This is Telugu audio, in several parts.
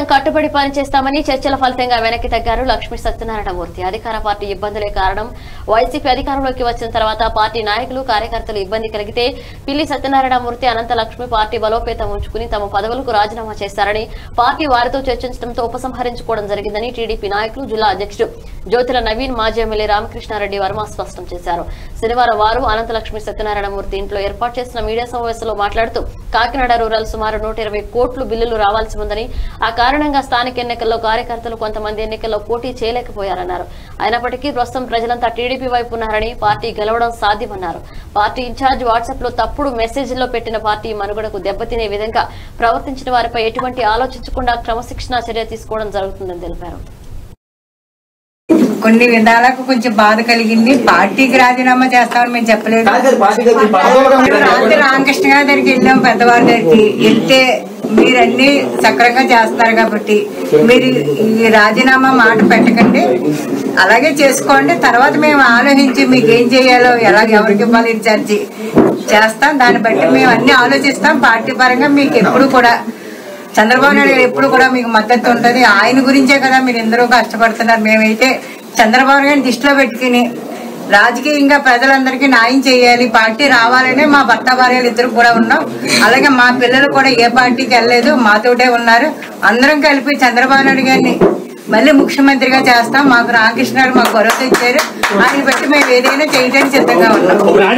కట్టుబడి పనిచేస్తామని చర్చల ఫలితంగా వెనక్కి తగ్గారు లక్ష్మీ సత్యనారాయణమూర్తి. అధికార పార్టీ ఇబ్బందులే కారణం. వైసీపీ అధికారంలోకి వచ్చిన తర్వాత పార్టీ నాయకులు కార్యకర్తలు ఇబ్బంది కలిగితే పిల్లి సత్యనారాయణమూర్తి అనంత లక్ష్మి పార్టీ బలోపేతం ఉంచుకుని తమ పదవులకు రాజీనామా చేశారని, పార్టీ వారితో చర్చించడంతో ఉపసంహరించుకోవడం జరిగిందని టీడీపీ నాయకులు జిల్లా అధ్యక్షుడు జ్యోతుల నవీన్, మాజీ ఎమ్మెల్యే రామకృష్ణారెడ్డి వర్మ స్పష్టం చేశారు. శనివారం వారు అనంత లక్ష్మి సత్యనారాయణమూర్తి ఇంట్లో ఏర్పాటు చేసిన మీడియా సమావేశంలో మాట్లాడుతూ కాకినాడ రూరల్ సుమారు 120 కోట్లు బిల్లులు రావాల్సి ఉందని, ఆ కారణంగా స్థానిక ఎన్నికల్లో కార్యకర్తలు కొంతమంది ఎన్నికల్లో పోటీ చేయలేకపోయారన్నారు. అయినప్పటికీ ప్రస్తుతం ప్రజలంతా టీడీపీ వైపు ఉన్నారని, పార్టీ గెలవడం సాధ్యమన్నారు. పార్టీ ఇన్ఛార్జ్ వాట్సాప్ లో తప్పుడు మెసేజ్ల్లో పెట్టిన పార్టీ మనుగడకు దెబ్బతినే విధంగా ప్రవర్తించిన వారిపై ఎటువంటి ఆలోచించకుండా క్రమశిక్షణా చర్య తీసుకోవడం జరుగుతుందని తెలిపారు. కొన్ని విధాలకు కొంచెం బాధ కలిగింది. పార్టీకి రాజీనామా చేస్తామని మేము చెప్పలేదు. రాత్రి రామకృష్ణ గారి దగ్గరికి వెళ్ళాం, పెద్దవారి దగ్గరికి వెళ్తే మీరన్నీ సక్రమంగా చేస్తారు కాబట్టి మీరు ఈ రాజీనామా మాట పెట్టకండి, అలాగే చేసుకోండి, తర్వాత మేము ఆలోచించి మీకు ఏం చేయాలో ఎవరికి ఇవ్వాలి ఇన్ఛార్జి చేస్తాం, దాన్ని బట్టి మేము అన్ని ఆలోచిస్తాం. పార్టీ పరంగా మీకు ఎప్పుడు కూడా చంద్రబాబు నాయుడు గారు ఎప్పుడు కూడా మీకు మద్దతు ఉంటుంది. ఆయన గురించే కదా మీరు ఎందరో కష్టపడుతున్నారు. మేమైతే చంద్రబాబు గారిని దృష్టిలో పెట్టుకుని రాజకీయంగా ప్రజలందరికీ న్యాయం చేయాలి, పార్టీ రావాలనే మా భర్త భార్యలు ఇద్దరు కూడా ఉన్నాం. అలాగే మా పిల్లలు కూడా ఏ పార్టీకి వెళ్ళలేదు, మాతోటే ఉన్నారు. అందరం కలిపి చంద్రబాబు నాయుడు గారిని మళ్ళీ ముఖ్యమంత్రిగా చేస్తాం. మాకు రామకృష్ణ గారు మాకు భరోసా ఇచ్చారు. ఆయన బట్టి మేము ఏదైనా చేయడానికి సిద్ధంగా ఉన్నాం.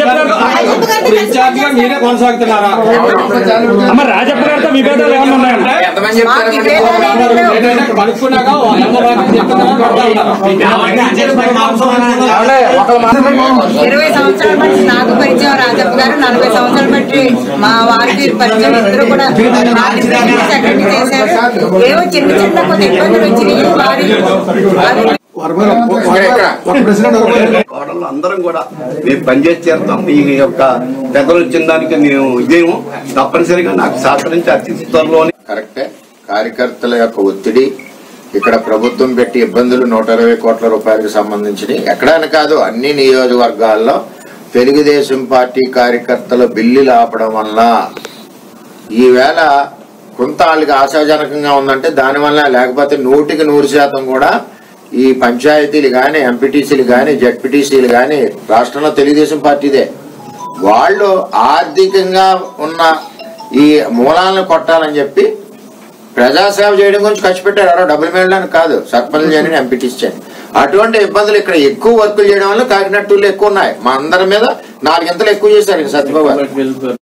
ఇరవై సంవత్సరాల బట్టి నాకు పరిచయం రాజప్ప గారు, 40 సంవత్సరాల బట్టి మా వారికి పరిచయం. ఇద్దరు కూడా సెక్రటరీ చేశారు. ఏవో చిన్న చిన్న కొన్ని ఇబ్బందులు వచ్చినాయి. అందరం కూడా మేము పనిచేసి చేస్తాం. మీ యొక్క పెద్దలు వచ్చిన దానికి మేము ఇదేమో తప్పనిసరిగా నాకు సహకరించి అతి త్వరలోనే. కరెక్టే, కార్యకర్తల యొక్క ఒత్తిడి, ఇక్కడ ప్రభుత్వం పెట్టి ఇబ్బందులు 120 కోట్ల రూపాయలకు సంబంధించి ఎక్కడైనా కాదు అన్ని నియోజకవర్గాల్లో తెలుగుదేశం పార్టీ కార్యకర్తల బిల్లులు ఆపడం వల్ల ఈవేళ కొంత వాళ్ళకి ఆశాజనకంగా ఉందంటే దానివల్ల, లేకపోతే 100% కూడా ఈ పంచాయతీలు గాని, ఎంపీటీసీలు గాని, జెడ్పీటీసీలు గాని రాష్ట్రంలో తెలుగుదేశం పార్టీదే. వాళ్ళు ఆర్థికంగా ఉన్న ఈ మూలాలను కొట్టాలని చెప్పి ప్రజాసేవ చేయడం గురించి ఖర్చు పెట్టారు. ఎవరో డబ్బులు మేళడానికి కాదు, సర్పంచ్ చేయని, ఎంపీటీసీ చేయని. అటువంటి ఇబ్బందులు ఇక్కడ ఎక్కువ వర్కులు చేయడం వల్ల కాకినాడ టూర్లు ఎక్కువ ఉన్నాయి. మా అందరి మీద 4 గంటలు ఎక్కువ చేశారు సత్యబాబు.